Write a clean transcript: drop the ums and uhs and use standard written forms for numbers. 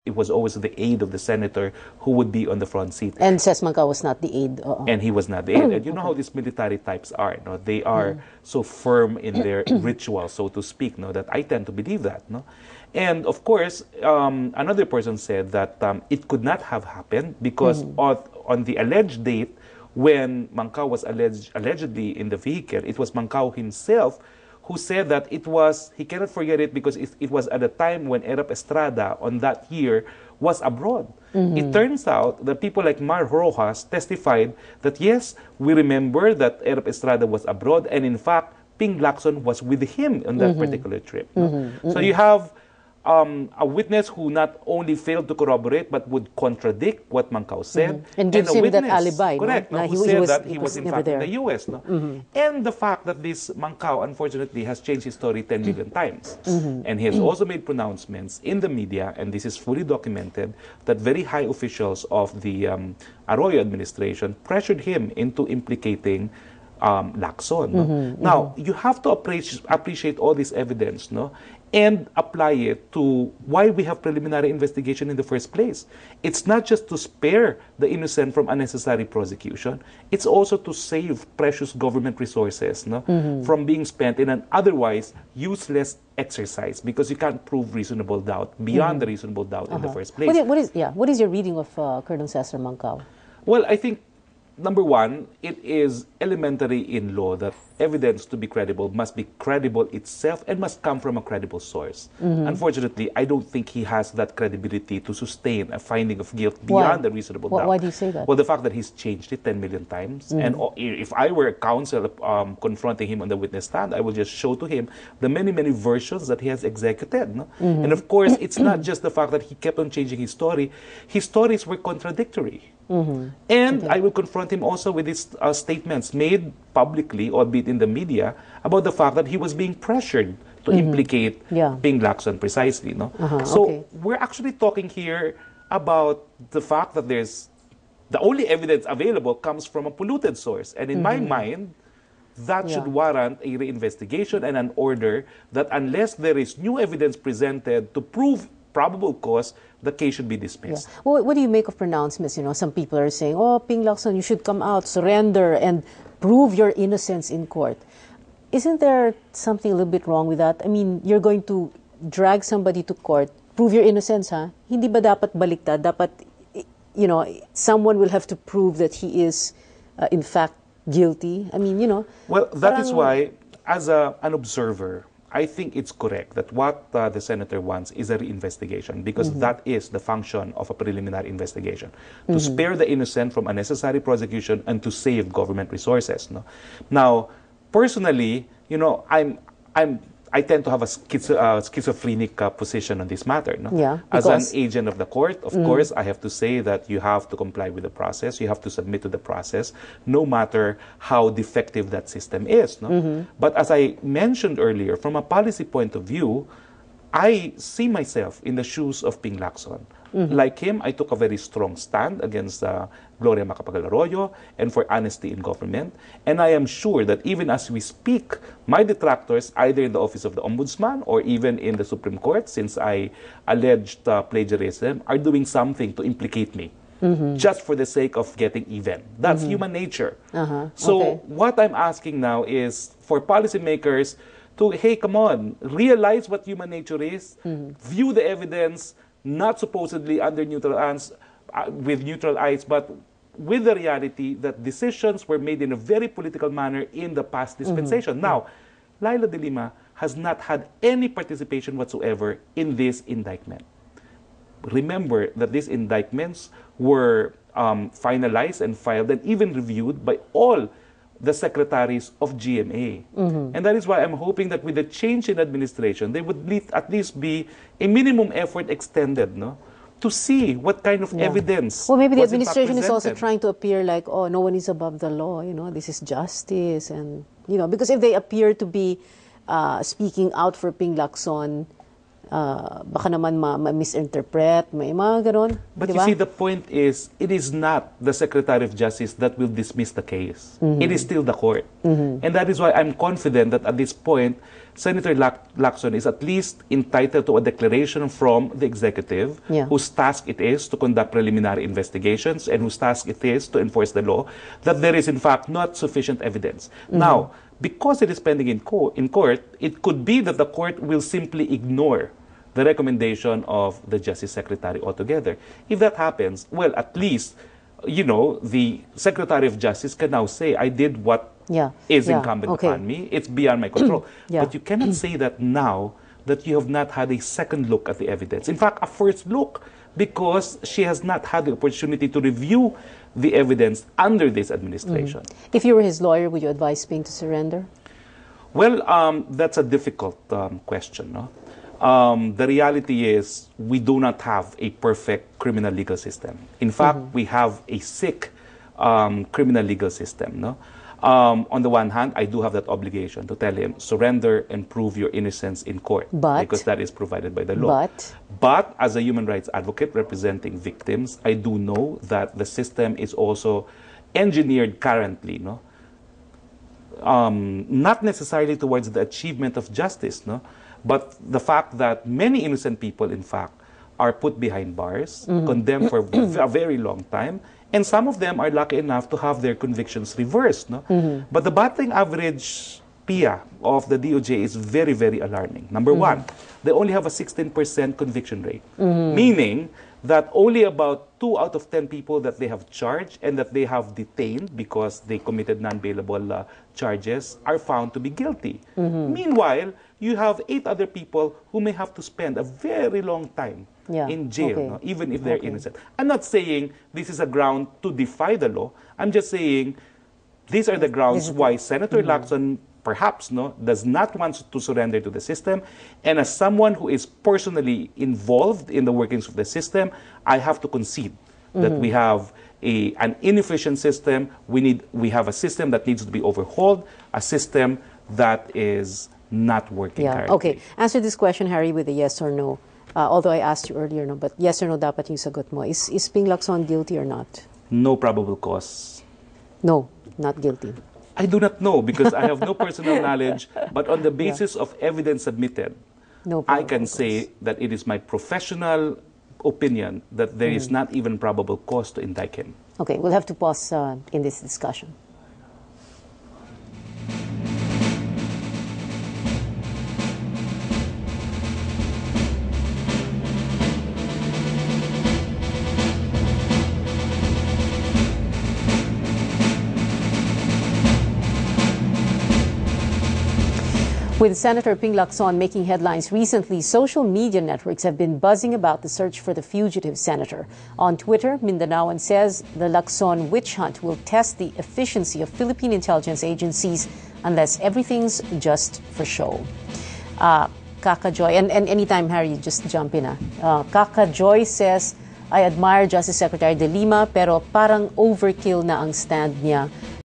it was always the aide of the senator who would be on the front seat. And says Mangka was not the aide. And he was not the aide. And you know how these military types are. No? They are so firm in their ritual, so to speak, no? That I tend to believe that. No? And of course, another person said that it could not have happened because on the alleged date when Mangka was allegedly in the vehicle, it was Mangka himself who said that he cannot forget it because it was at a time when Erap Estrada on that year was abroad. It turns out that people like Mar Rojas testified that yes, we remember that Erap Estrada was abroad, and in fact, Ping Lacson was with him on that particular trip. No? So you have a witness who not only failed to corroborate but would contradict what Mangka said, and gives him witness, that alibi. Correct, No? who said that he was in fact in the U.S. No? And the fact that this Mangka, unfortunately, has changed his story 10 million times. And he has also made pronouncements in the media, and this is fully documented, that very high officials of the Arroyo administration pressured him into implicating Lacson. No? Now, you have to appreciate all this evidence, no? And apply it to why we have preliminary investigation in the first place. It's not just to spare the innocent from unnecessary prosecution. It's also to save precious government resources, no? From being spent in an otherwise useless exercise, because you can't prove reasonable doubt beyond the reasonable doubt in the first place. What is your reading of Colonel Cesar Mangka? Well, I think, number one, it is elementary in law that evidence to be credible must be credible itself and must come from a credible source. Unfortunately, I don't think he has that credibility to sustain a finding of guilt beyond a reasonable doubt. Why do you say that? Well, the fact that he's changed it 10 million times. And if I were counsel confronting him on the witness stand, I will just show to him the many, many versions that he has executed. No? And of course, it's not just the fact that he kept on changing his story. His stories were contradictory. And I will confront him also with his statements made publicly, albeit in the media, about the fact that he was being pressured to implicate Ping Lacson precisely. No? So we're actually talking here about the fact that the only evidence available comes from a polluted source. And in my mind, that should warrant a reinvestigation and an order that unless there is new evidence presented to prove probable cause, the case should be dismissed. Well, what do you make of pronouncements? You know, some people are saying, "Oh, Ping Lacson, you should come out, surrender, and prove your innocence in court." Isn't there something a little bit wrong with that? I mean, you're going to drag somebody to court, prove your innocence, ha? Hindi ba dapat baliktad? Dapat, you know, someone will have to prove that he is, in fact, guilty. I mean, you know. Well, that is why, as an observer, I think it's correct that what the senator wants is a reinvestigation, because that is the function of a preliminary investigation, to spare the innocent from unnecessary prosecution and to save government resources. No? Now, personally, you know, I tend to have a schizophrenic position on this matter. No? Yeah, as an agent of the court, of course, I have to say that you have to comply with the process. You have to submit to the process, no matter how defective that system is. No? But as I mentioned earlier, from a policy point of view, I see myself in the shoes of Ping Lacson. Like him, I took a very strong stand against Gloria Macapagal-Arroyo and for honesty in government. And I am sure that even as we speak, my detractors, either in the office of the Ombudsman or even in the Supreme Court, since I alleged plagiarism, are doing something to implicate me. Just for the sake of getting even. That's human nature. So what I'm asking now is for policymakers to, hey, come on, realize what human nature is, view the evidence, not supposedly under neutral eyes, with neutral eyes, but with the reality that decisions were made in a very political manner in the past dispensation. Now, Laila de Lima has not had any participation whatsoever in this indictment. Remember that these indictments were finalized and filed and even reviewed by all the secretaries of GMA. And that is why I'm hoping that with the change in administration, there would at least be a minimum effort extended, no, to see what kind of evidence. Well, maybe the administration is also trying to appear like, oh, no one is above the law, you know, this is justice. And, you know, because if they appear to be speaking out for Ping Lacson, baka naman ma-misinterpret, may mga ganon. But diba? You see, the point is, it is not the Secretary of Justice that will dismiss the case. It is still the court. And that is why I'm confident that at this point, Senator Lacson is at least entitled to a declaration from the executive, whose task it is to conduct preliminary investigations and whose task it is to enforce the law, that there is in fact not sufficient evidence. Now, because it is pending in court, it could be that the court will simply ignore the recommendation of the Justice Secretary altogether. If that happens, well, at least, you know, the Secretary of Justice can now say, I did what is incumbent upon me. It's beyond my control. But you cannot say that now that you have not had a second look at the evidence. In fact, a first look, because she has not had the opportunity to review the evidence under this administration. If you were his lawyer, would you advise Ping to surrender? Well, that's a difficult question, no? The reality is we do not have a perfect criminal legal system. In fact, we have a sick criminal legal system. No? On the one hand, I do have that obligation to tell him, surrender and prove your innocence in court, because that is provided by the law. But as a human rights advocate representing victims, I do know that the system is also engineered currently, no? Not necessarily towards the achievement of justice, no? But the fact that many innocent people, in fact, are put behind bars, condemned for a very long time, and some of them are lucky enough to have their convictions reversed. No? But the batting average PIA of the DOJ is very, very alarming. Number one, they only have a 16% conviction rate, meaning that only about 2 out of 10 people that they have charged and that they have detained because they committed non-bailable charges are found to be guilty. Meanwhile, you have 8 other people who may have to spend a very long time in jail, no? Even if they're innocent. I'm not saying this is a ground to defy the law. I'm just saying these are the grounds why Senator Lacson perhaps does not want to surrender to the system. And as someone who is personally involved in the workings of the system, I have to concede that we have an inefficient system. We have a system that needs to be overhauled, a system that is not working currently. Okay. Answer this question, Harry, with a yes or no. Although I asked you earlier, no, but yes or no dapat yung sagot mo. Is Ping Lacson guilty or not? No probable cause. No, not guilty. I do not know because I have no personal knowledge, but on the basis of evidence submitted, I can say that it is my professional opinion that there is not even probable cause to indict him. Okay, we'll have to pause in this discussion. With Senator Ping Lacson making headlines recently, social media networks have been buzzing about the search for the fugitive senator. On Twitter, Mindanaoan says the Lacson witch hunt will test the efficiency of Philippine intelligence agencies unless everything's just for show. Kaka Joy, and anytime, Harry, just jump in. Kaka Joy says, I admire Justice Secretary De Lima pero parang overkill na ang stand niya.